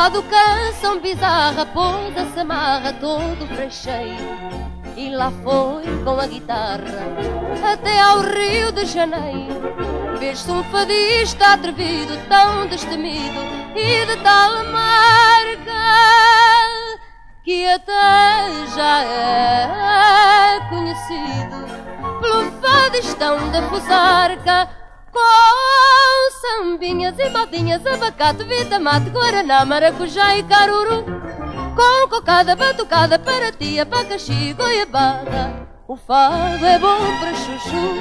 fado, canção bizarra, pôs a samarra todo frecheiro e lá foi com a guitarra até ao Rio de Janeiro. Vês-se um fadista atrevido, tão destemido e de tal marca que até já é conhecido pelo fadistão da Fusarca. Com sambinhas e modinhas, abacate, vida mate, guaraná, maracujá e caruru, com cocada, batucada, para ti, abacaxi e goiabada, o fado é bom para chuchu.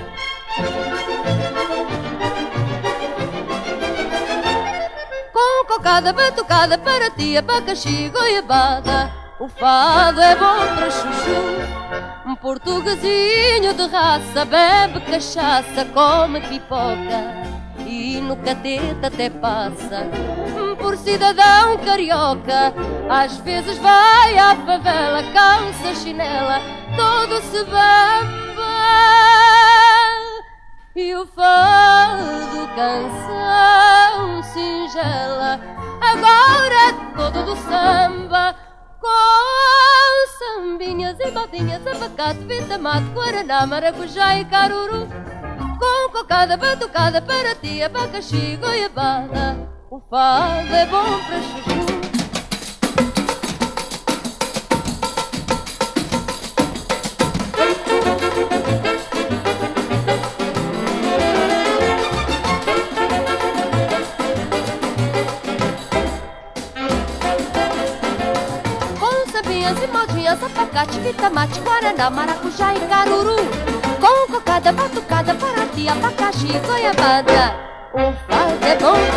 Com cocada, batucada, para ti, abacaxi e goiabada, o fado é bom para chuchu. Um portuguesinho de raça bebe cachaça, come pipoca e no catete até passa por cidadão carioca. Às vezes vai à favela, calça chinela, todo se bamba e o fado canção singela agora é todo do samba. Com sambinhas e modinhas, abacate, vida mate, guaraná, maracujá e caruru, com cocada, batucada, para ti, abacaxi e goiabada, o fado é bom para chuchu. E modinhas, abacate, vitamate, guaraná, maracujá e caruru, com cocada, batucada, para ti, abacaxi e goiabada, o fado é bom